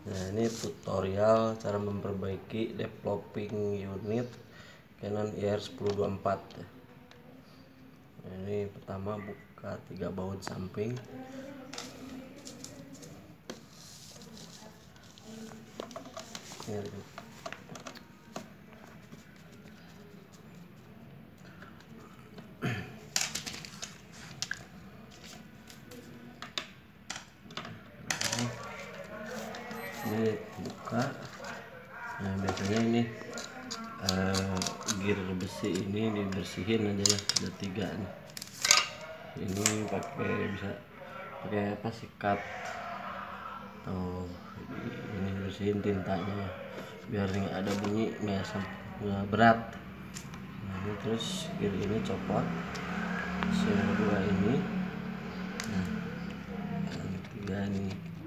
Nah, ini tutorial cara memperbaiki developing unit Canon IR1024. Nah, ini pertama buka 3 baut samping. Ini buka. Nah, biasanya ini gear besi ini dibersihin aja ya, ada 3 nih. Ini bisa pakai apa, sikat atau ini bersihin tintanya ya, biar nggak ada bunyi, nggak berat. Nah, ini terus gear ini copot, yang kedua ini, nah, yang ketiga ini.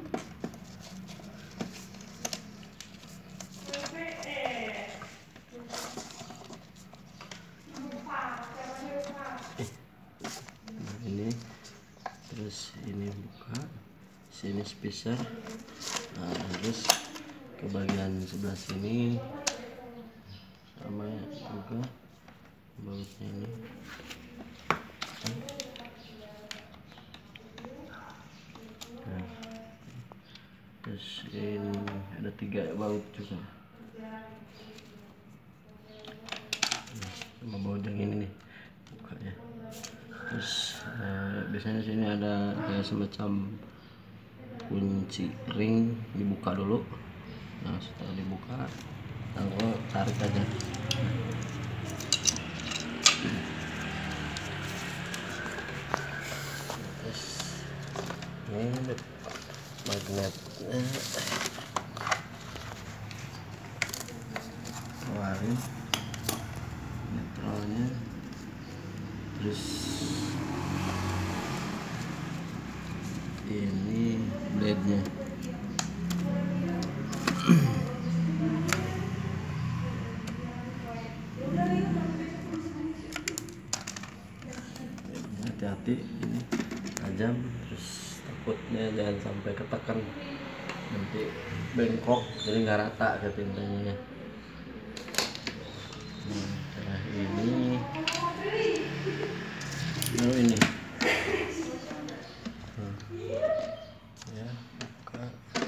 Ini terus ini buka, sini spacer. Nah, terus ke bagian sebelah sini sama juga bautnya ini. Nah, terus ini ada 3 baut juga. Nah, sama baut yang ini nih bukanya. Terus biasanya sini ada kayak semacam kunci ring, dibuka dulu. Nah, setelah dibuka lalu tarik aja. Terus ini magnetnya, keluarin netralnya, terus ini blade-nya. Hati-hati, ini tajam, terus takutnya jangan sampai ketekan, nanti bengkok jadi nggak rata ke tintanya. Nah, ini lalu ini ya, buka.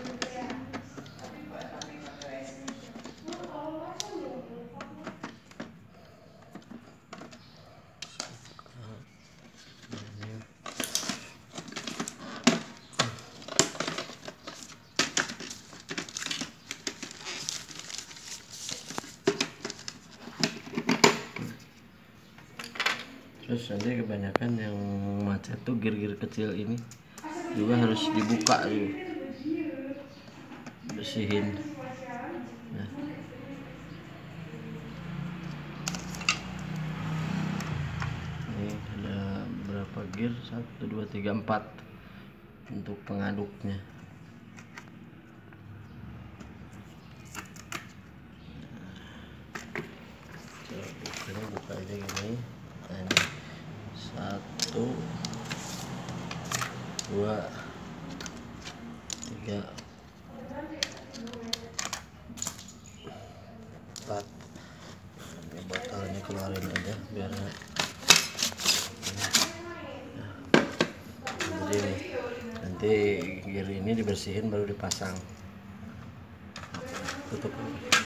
Terus nanti kebanyakan yang macet tuh gear-gear kecil ini juga harus dibuka dulu, bersihin. Nah, ini ada berapa gear, 1, 2, 3, 4 untuk pengaduknya. Nah, buka aja gini. Nah, ini 1, 2, 3, 4. Ini botolnya keluarin aja biar jadi nanti gear ini dibersihin baru dipasang. Tutup.